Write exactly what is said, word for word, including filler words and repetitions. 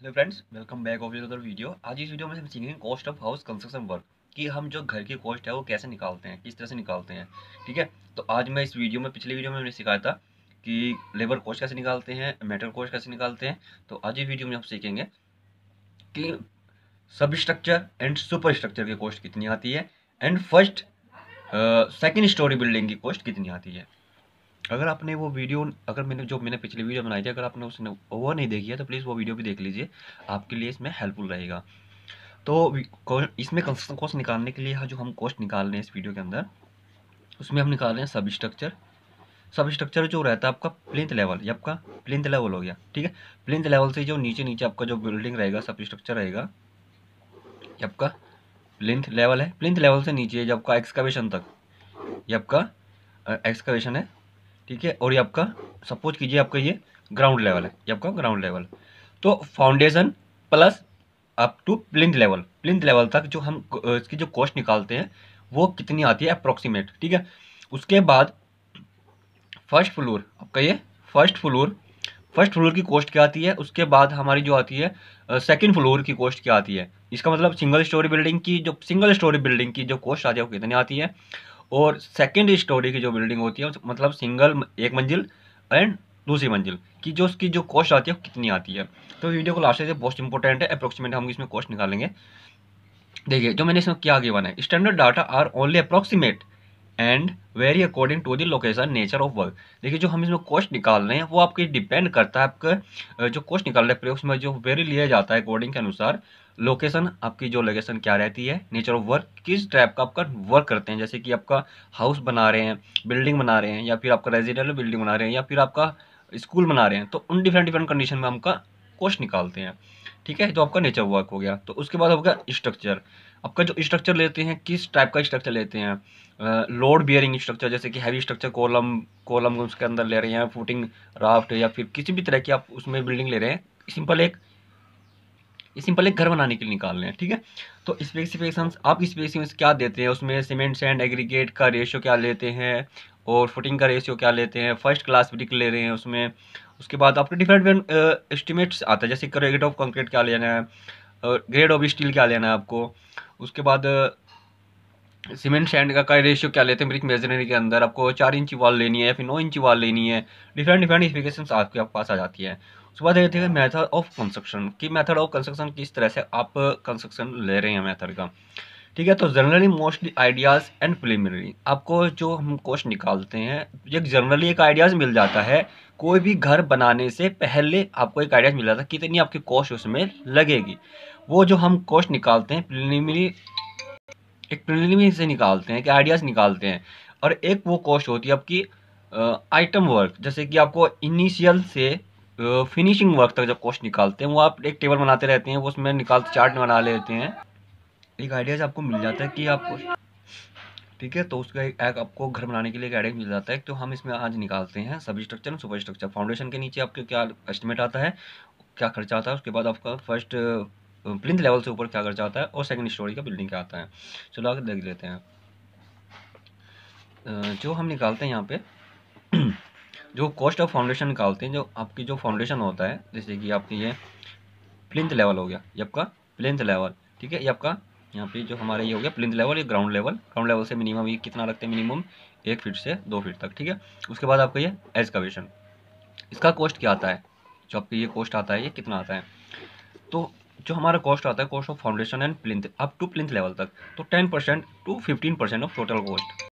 Hello friends, welcome back of other video. आज इस video में हम सीखेंगे cost of house construction work कि हम जो घर की कॉस्ट है वो कैसे निकालते हैं, किस तरह से निकालते हैं। ठीक है, तो आज मैं इस वीडियो में पिछले वीडियो में मैंने सिखाया था कि लेबर कॉस्ट कैसे निकालते हैं, मेटल कॉस्ट कैसे निकालते हैं। तो आज इस वीडियो में हम सीखेंगे कि सब स्ट्रक्चर एंड सुपर स्ट्रक्चर की कॉस्ट कितनी आती है and first second storey building की कॉस्ट कितनी आती है। अगर आपने वो वीडियो अगर मैंने जो मैंने पिछली वीडियो बनाई थी, अगर आपने उसने वो नहीं देखी है तो प्लीज़ वो वीडियो भी देख लीजिए, आपके लिए इसमें हेल्पफुल रहेगा। तो वी- इसमें कंस्ट्रक्शन कॉस्ट निकालने के लिए हाँ, जो हम कॉस्ट निकाल रहे हैं इस वीडियो के अंदर, उसमें हम निकाल रहे हैं सब स्ट्रक्चर। सब स्ट्रक्चर जो रहता है आपका प्लिंथ लेवल, ये आपका प्लिंथ लेवल हो गया। ठीक है, प्लिंथ लेवल से जो नीचे नीचे आपका जो बिल्डिंग रहेगा, सब स्ट्रक्चर रहेगा, ये आपका प्लिंथ लेवल है। प्लिंथ लेवल से नीचे जो आपका एक्सकवेशन तक, ये आपका एक्सकवेशन है। ठीक है, और ये आपका सपोज कीजिए आपका ये ग्राउंड लेवल है, ये आपका ग्राउंड लेवल। तो foundation plus up to plinth level, plinth level तक जो हम अ, इसकी जो कॉस्ट निकालते हैं वो कितनी आती है अप्रोक्सीमेट। ठीक है, उसके बाद फर्स्ट फ्लोर आपका ये फर्स्ट फ्लोर फर्स्ट फ्लोर की कॉस्ट क्या आती है, उसके बाद हमारी जो आती है सेकंड फ्लोर की कॉस्ट क्या आती है। इसका मतलब सिंगल स्टोरी बिल्डिंग की जो सिंगल स्टोरी बिल्डिंग की जो कॉस्ट आती है वो कितनी आती है, और सेकंड स्टोरी की जो बिल्डिंग होती है मतलब सिंगल एक मंजिल एंड दूसरी मंजिल की जो उसकी जो कॉस्ट आती है वो कितनी आती है। तो वीडियो को लास्ट से बहुत इंपॉर्टेंट है, अप्रोक्सीमेट हम इसमें कॉस्ट निकालेंगे। देखिए जो मैंने इसमें क्या गिवन है, standard data are only approximate and vary according to the location nature of work. देखिए जो हम इसमें कॉस्ट निकाल रहे हैं वो आपके डिपेंड करता है, आपका जो कॉस्ट निकाल रहे हैं प्रयोग में जो वेरी लिया जाता है अकॉर्डिंग के अनुसार। लोकेशन आपकी जो लोकेशन क्या रहती है, नेचर ऑफ वर्क किस टाइप का आपका वर्क करते हैं, जैसे कि आपका हाउस बना रहे हैं, बिल्डिंग बना रहे हैं, या फिर आपका रेजिडेंशियल बिल्डिंग बना रहे हैं, या फिर आपका स्कूल बना रहे हैं, तो उन डिफरेंट डिफरेंट कंडीशन में हमका कॉस्ट निकालते हैं। ठीक है, तो आपका नेचर वर्क हो गया। तो उसके बाद होगा स्ट्रक्चर। आपका जो स्ट्रक्चर लेते हैं किस टाइप का स्ट्रक्चर लेते हैं, लोड बियरिंग स्ट्रक्चर, जैसे कि हैवी स्ट्रक्चर कॉलम कॉलम उसके अंदर ले रहे हैं, फुटिंग राफ्ट, या फिर किसी भी तरह की आप उसमें बिल्डिंग ले रहे हैं, सिंपल एक सिंपल एक घर बनाने के लिए निकाल रहे हैं। ठीक है, तो स्पेसिफिकेशंस आप स्पेसिफिकेशंस क्या देते हैं उसमें, सीमेंट सैंड एग्रीगेट का रेशियो क्या लेते हैं, और फुटिंग का रेशियो क्या लेते हैं, फर्स्ट क्लास ब्रिक ले रहे हैं उसमें। उसके बाद आपके डिफरेंट डिफरेंट एस्टिमेट्स आता है, जैसे ग्रेड ऑफ कंक्रीट क्या लेना है, ग्रेड ऑफ स्टील क्या लेना है आपको। उसके बाद सीमेंट सैंड का का रेशियो क्या लेते हैं ब्रिक मेजरमेंट के अंदर, आपको चार इंची वॉल लेनी है या फिर नौ इंची वॉल लेनी है। डिफरेंट डिफरेंट स्पेसिफिकेशंस आपके पास आ जाती है। उसके बाद देखते हैं मेथड ऑफ कंस्ट्रक्शन की, मेथड ऑफ कंस्ट्रक्शन किस तरह से आप कंस्ट्रक्शन ले रहे हैं मेथड का। ठीक है, तो generally mostly ideas and preliminary आपको जो हम कॉस्ट निकालते हैं, एक जनरली एक आइडियाज़ मिल जाता है। कोई भी घर बनाने से पहले आपको एक आइडियाज़ मिल जाता है कितनी आपकी कॉस्ट उसमें लगेगी। वो जो हम कॉस्ट निकालते हैं प्रिलिमिनरी, एक प्रिलिमिनरी से निकालते हैं, कि आइडियाज निकालते हैं। और एक वो कॉस्ट होती है आपकी आइटम वर्क, जैसे कि आपको इनिशियल से फिनिशिंग वर्क तक जब कॉस्ट निकालते हैं वो आप एक टेबल बनाते रहते हैं, वो उसमें निकालते चार्ट बना लेते हैं, एक आइडियाज आपको मिल जाता है कि आपको। ठीक है, तो उसका एक, एक आपको घर बनाने के लिए एक आइडिया मिल जाता है। तो हम इसमें आज निकालते हैं सब स्ट्रक्चर और सुपर स्ट्रक्चर। फाउंडेशन के नीचे आपके क्या एस्टिमेट आता है, क्या खर्चा आता है, उसके बाद आपका फर्स्ट प्लिंथ लेवल से ऊपर क्या खर्चा आता है, और सेकंड स्टोरी का बिल्डिंग क्या आता है। चलो आगे देख लेते हैं। अ, जो हम निकालते हैं यहाँ पे जो कॉस्ट ऑफ फाउंडेशन निकालते हैं, जो आपकी जो फाउंडेशन होता है, जैसे कि आपकी ये प्लिंथ लेवल हो गया, ये आपका प्लिंथ लेवल। ठीक है, ये आपका यहाँ पे जो हमारा ये हो गया प्लिंथ लेवल, ये ग्राउंड लेवल। ग्राउंड लेवल से मिनिमम ये कितना रखते हैं, मिनिमम एक फीट से दो फीट तक। ठीक है, उसके बाद आपका ये एस्कवेशन, इसका कॉस्ट क्या आता है, जो आपका ये कॉस्ट आता है ये कितना आता है। तो जो हमारा कॉस्ट आता है, cost of foundation and plinth up to plinth level तक, तो ten percent to fifteen percent of total cost.